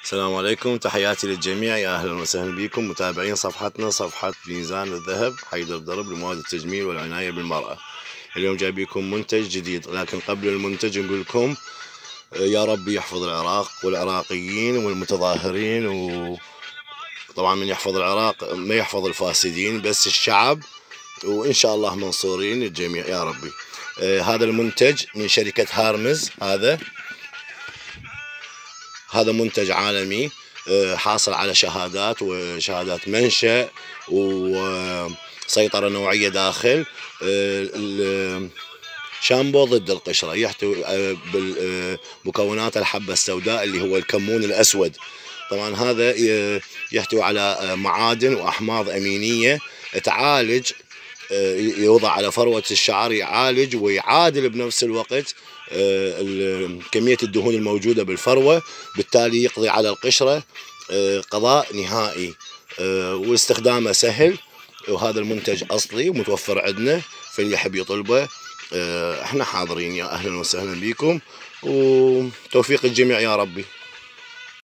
السلام عليكم، تحياتي للجميع، يا اهلا وسهلا بكم متابعين صفحتنا صفحة ميزان الذهب حيدر درب لمواد التجميل والعناية بالمرأة. اليوم جايبيكم منتج جديد، لكن قبل المنتج نقول لكم يا رب يحفظ العراق والعراقيين والمتظاهرين، وطبعا من يحفظ العراق ما يحفظ الفاسدين، بس الشعب، وإن شاء الله منصورين الجميع يا ربي. هذا المنتج من شركة هارمز. هذا منتج عالمي حاصل على شهادات وشهادات منشأ وسيطرة نوعية داخل. شامبو ضد القشرة، يحتوي بالمكونات الحبة السوداء اللي هو الكمون الأسود. طبعا هذا يحتوي على معادن وأحماض أمينية تعالج، يوضع على فروة الشعر، يعالج ويعادل بنفس الوقت كمية الدهون الموجودة بالفروة، بالتالي يقضي على القشرة قضاء نهائي، واستخدامه سهل. وهذا المنتج أصلي ومتوفر عندنا، فاللي يحب يطلبه احنا حاضرين. يا أهلا وسهلا بكم، وتوفيق الجميع يا ربي.